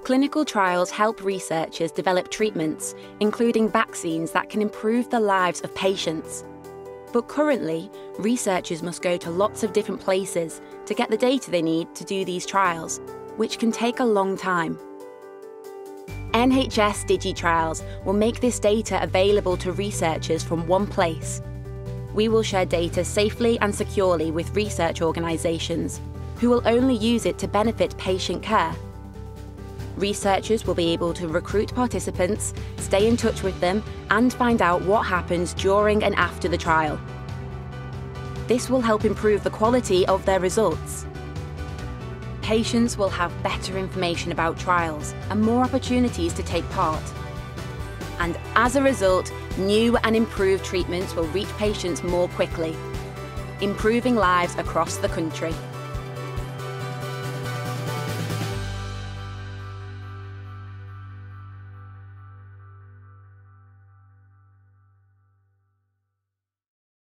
Clinical trials help researchers develop treatments, including vaccines that can improve the lives of patients. But currently, researchers must go to lots of different places to get the data they need to do these trials, which can take a long time. NHS DigiTrials will make this data available to researchers from one place. We will share data safely and securely with research organisations, who will only use it to benefit patient care. Researchers will be able to recruit participants, stay in touch with them, and find out what happens during and after the trial. This will help improve the quality of their results. Patients will have better information about trials and more opportunities to take part. And as a result, new and improved treatments will reach patients more quickly, improving lives across the country.